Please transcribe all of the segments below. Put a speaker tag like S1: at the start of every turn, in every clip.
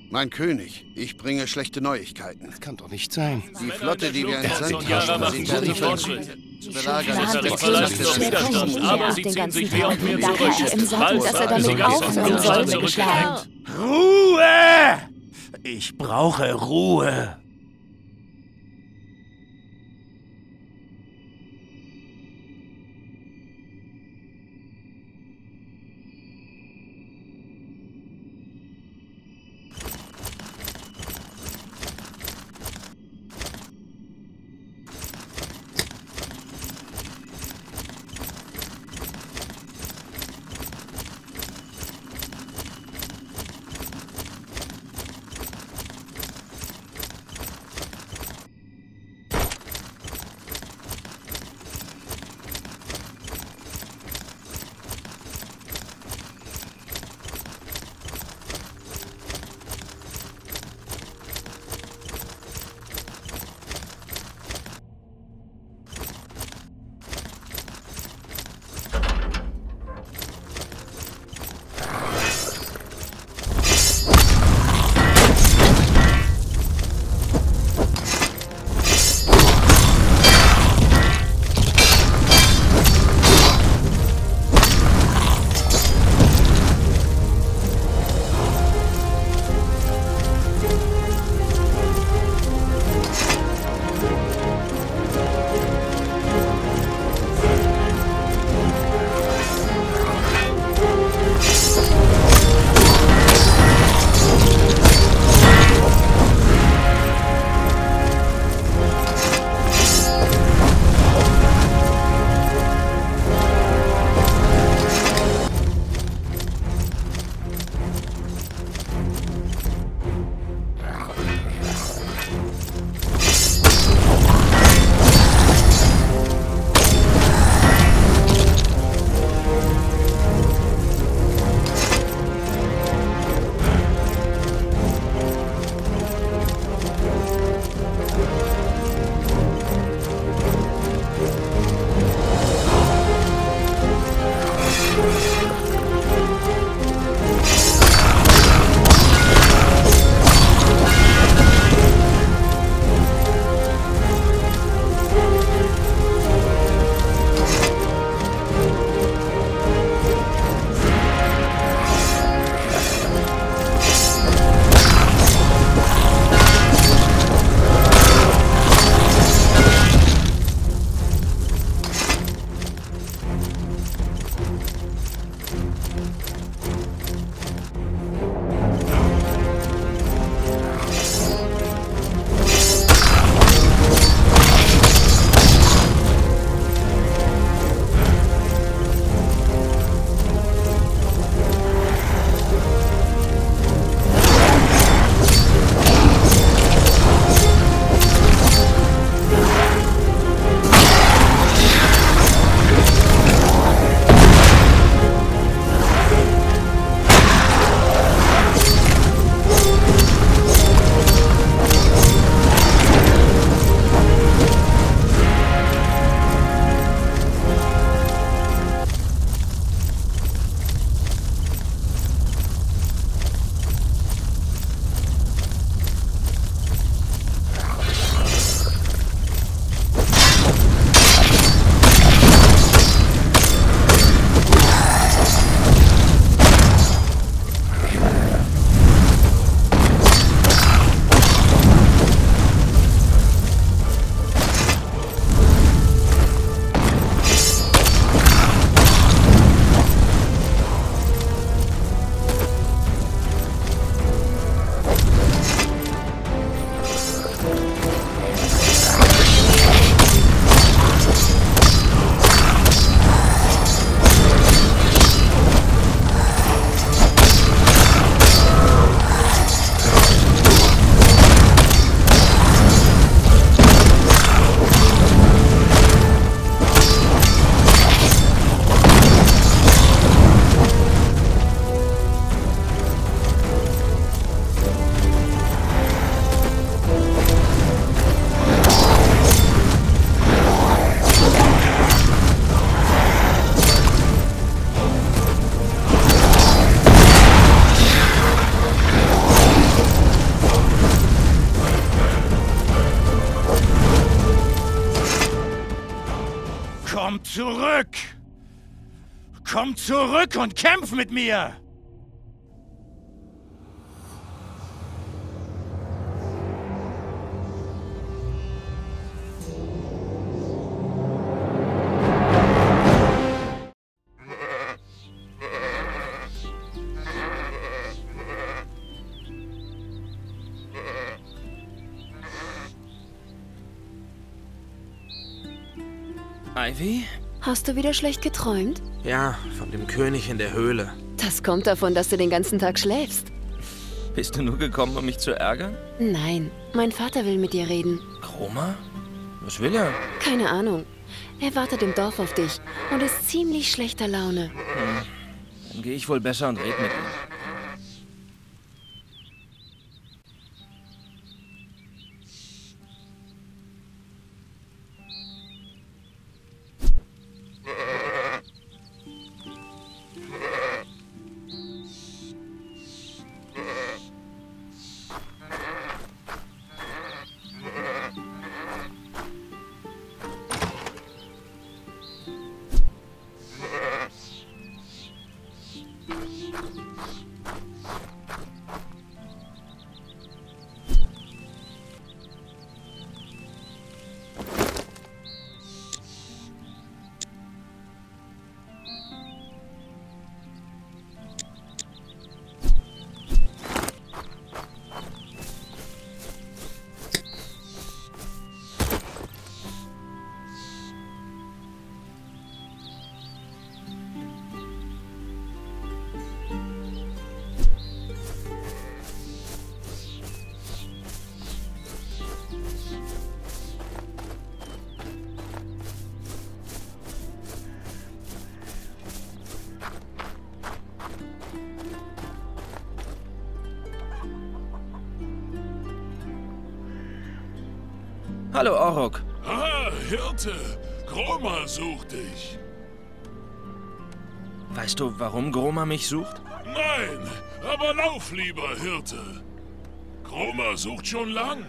S1: Mein König, ich bringe schlechte Neuigkeiten.
S2: Das kann doch nicht sein.
S1: Die Flotte, die wir entsandt
S3: Jahre
S1: haben,
S3: machen
S1: sind
S3: guten
S1: verliefert.
S3: Fortschritt.
S1: Zu belagern
S4: Die
S1: ist
S4: Hand
S1: der
S4: des
S3: verlässt
S4: Königs
S3: noch
S4: ist schwer
S3: Widerstand,
S4: nicht mehr
S3: aber
S4: nach
S3: sie
S4: den
S3: ziehen
S4: ganzen
S3: sich mehr und
S4: Tagen.
S3: mehr
S4: Da
S3: zurück.
S4: Herr im Sattel,
S3: Bald
S4: dass er
S3: haben
S4: damit
S3: sie
S4: aufhören
S3: gegessen
S4: soll,
S3: und
S4: mir geschlagen.
S2: Ruhe! Ich brauche Ruhe. Komm zurück! Komm zurück und kämpf mit mir!
S3: Ivy?
S4: Hast du wieder schlecht geträumt?
S3: Ja, von dem König in der Höhle.
S4: Das kommt davon, dass du den ganzen Tag schläfst.
S3: Bist du nur gekommen, um mich zu ärgern?
S4: Nein, mein Vater will mit dir reden.
S3: Chroma? Was will er?
S4: Keine Ahnung. Er wartet im Dorf auf dich und ist ziemlich schlechter Laune.
S3: Dann gehe ich wohl besser und red mit ihm. Hallo, Orok.
S5: Ah, Hirte! Chroma sucht dich.
S3: Weißt du, warum Groma mich sucht?
S5: Nein, aber lauf lieber, Hirte. Chroma sucht schon lang.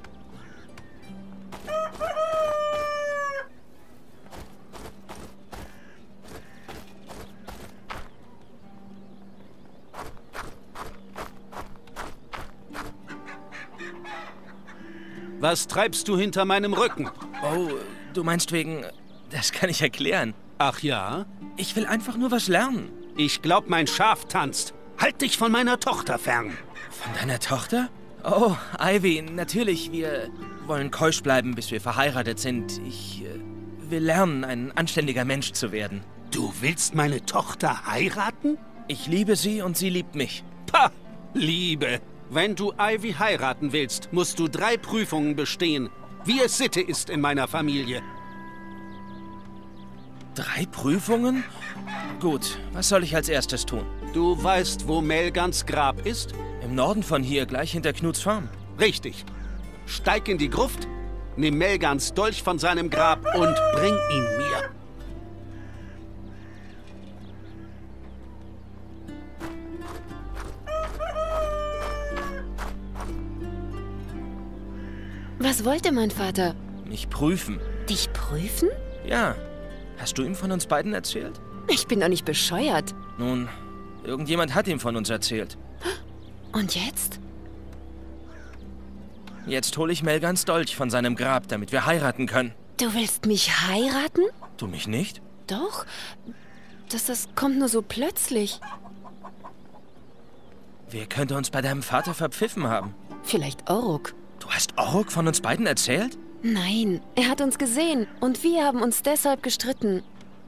S2: Was treibst du hinter meinem Rücken?
S3: Oh, du meinst wegen... Das kann ich erklären.
S2: Ach ja?
S3: Ich will einfach nur was lernen.
S2: Ich glaub, mein Schaf tanzt. Halt dich von meiner Tochter fern.
S3: Von deiner Tochter? Oh, Ivy, natürlich. Wir wollen keusch bleiben, bis wir verheiratet sind. Ich will lernen, ein anständiger Mensch zu werden.
S2: Du willst meine Tochter heiraten?
S3: Ich liebe sie und sie liebt mich.
S2: Pah! Liebe! Wenn du Ivy heiraten willst, musst du 3 Prüfungen bestehen, wie es Sitte ist in meiner Familie.
S3: 3 Prüfungen? Gut, was soll ich als erstes tun?
S2: Du weißt, wo Melgans Grab ist?
S3: Im Norden von hier, gleich hinter Knuts Farm.
S2: Richtig. Steig in die Gruft, nimm Melgans Dolch von seinem Grab und bring ihn mir.
S4: Was wollte mein Vater?
S3: Mich prüfen.
S4: Dich prüfen?
S3: Ja. Hast du ihm von uns beiden erzählt?
S4: Ich bin doch nicht bescheuert.
S3: Nun, irgendjemand hat ihm von uns erzählt.
S4: Und jetzt?
S3: Jetzt hole ich Melgans Dolch von seinem Grab, damit wir heiraten können.
S4: Du willst mich heiraten?
S3: Du mich nicht?
S4: Doch. Das kommt nur so plötzlich.
S3: Wer könnte uns bei deinem Vater verpfiffen haben?
S4: Vielleicht Orok.
S3: Du hast Orok von uns beiden erzählt?
S4: Nein, er hat uns gesehen und wir haben uns deshalb gestritten.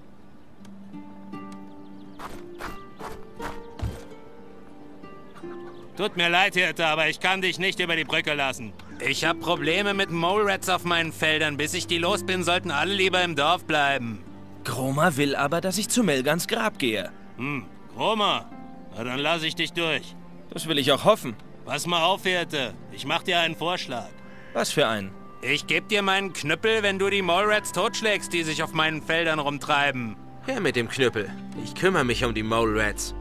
S6: Tut mir leid, Hirte, aber ich kann dich nicht über die Brücke lassen. Ich habe Probleme mit Mole Rats auf meinen Feldern. Bis ich die los bin, sollten alle lieber im Dorf bleiben.
S3: Groma will aber, dass ich zu Melgans Grab gehe.
S6: Chroma, na dann lasse ich dich durch.
S3: Das will ich auch hoffen.
S6: Pass mal auf, Hirte. Ich mach dir einen Vorschlag.
S3: Was für einen?
S6: Ich geb dir meinen Knüppel, wenn du die Mole Rats totschlägst, die sich auf meinen Feldern rumtreiben.
S3: Her mit dem Knüppel. Ich kümmere mich um die Mole Rats.